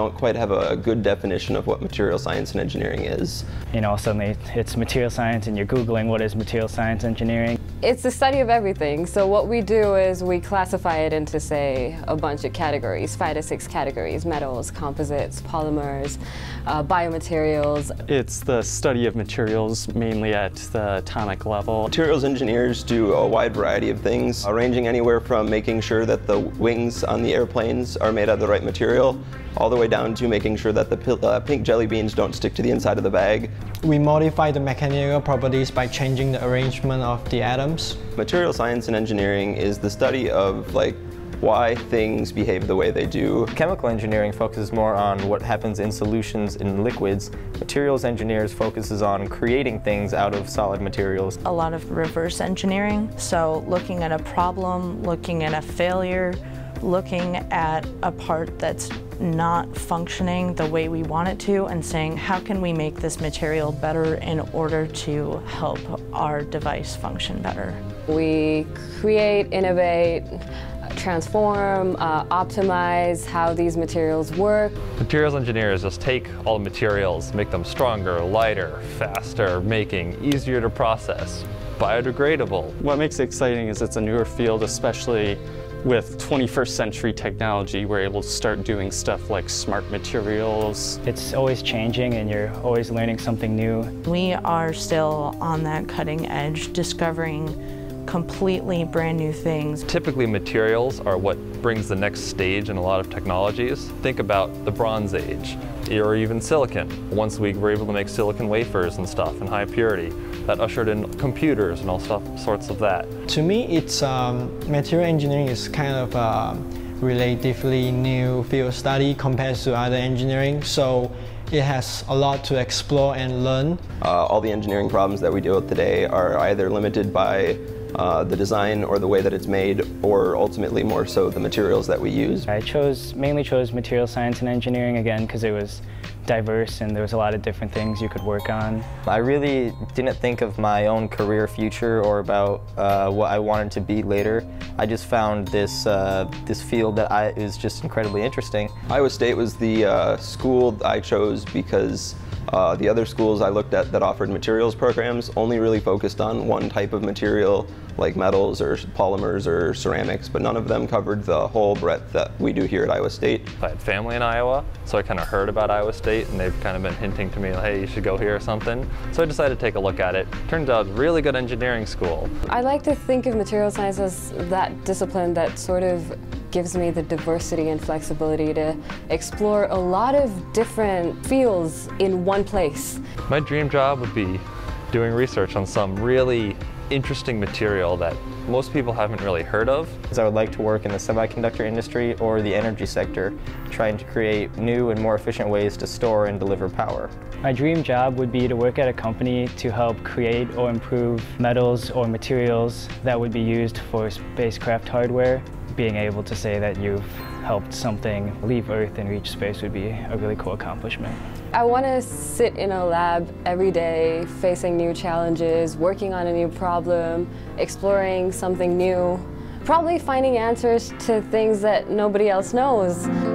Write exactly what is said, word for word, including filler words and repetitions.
don't quite have a good definition of what material science and engineering is. You know, suddenly it's material science and you're Googling what is material science engineering. It's the study of everything. So what we do is we classify it into, say, a bunch of categories, five to six categories: metals, composites, polymers, uh, biomaterials. It's the study of materials mainly at the atomic level. Materials engineers do a wide variety of things, uh, ranging anywhere from making sure that the wings on the airplanes are made out of the right material, all the way down to making sure that the uh, pink jelly beans don't stick to the inside of the bag. We modify the mechanical properties by changing the arrangement of the atoms. Material science and engineering is the study of like why things behave the way they do. Chemical engineering focuses more on what happens in solutions in liquids. Materials engineers focuses on creating things out of solid materials. A lot of reverse engineering, so looking at a problem, looking at a failure, looking at a part that's not functioning the way we want it to and saying, how can we make this material better in order to help our device function better? We create, innovate, transform, uh, optimize how these materials work. Materials engineers just take all the materials, make them stronger, lighter, faster, making easier to process, biodegradable. What makes it exciting is it's a newer field, especially with twenty-first century technology. We're able to start doing stuff like smart materials. It's always changing and you're always learning something new. We are still on that cutting edge, discovering completely brand new things. Typically materials are what brings the next stage in a lot of technologies. Think about the Bronze Age, or even silicon. Once we were able to make silicon wafers and stuff in high purity, that ushered in computers and all stuff, sorts of that. To me, it's um, material engineering is kind of a relatively new field study compared to other engineering, so it has a lot to explore and learn. Uh, all the engineering problems that we deal with today are either limited by uh, the design or the way that it's made, or ultimately more so the materials that we use. I chose, mainly chose material science and engineering again because it was diverse and there was a lot of different things you could work on. I really didn't think of my own career future or about uh, what I wanted to be later. I just found this, uh, this field that I, is just incredibly interesting. Iowa State was the uh, school I chose because uh, the other schools I looked at that offered materials programs only really focused on one type of material, like metals or polymers or ceramics, but none of them covered the whole breadth that we do here at Iowa State. I had family in Iowa, so I kind of heard about Iowa State and they've kind of been hinting to me, hey, you should go here or something. So I decided to take a look at it. Turns out it's a really good engineering school. I like to think of material science as that discipline that sort of gives me the diversity and flexibility to explore a lot of different fields in one place. My dream job would be doing research on some really interesting material that most people haven't really heard of. I would like to work in the semiconductor industry or the energy sector, trying to create new and more efficient ways to store and deliver power. My dream job would be to work at a company to help create or improve metals or materials that would be used for spacecraft hardware. Being able to say that you've helped something leave Earth and reach space would be a really cool accomplishment. I want to sit in a lab every day, facing new challenges, working on a new problem, exploring something new, probably finding answers to things that nobody else knows.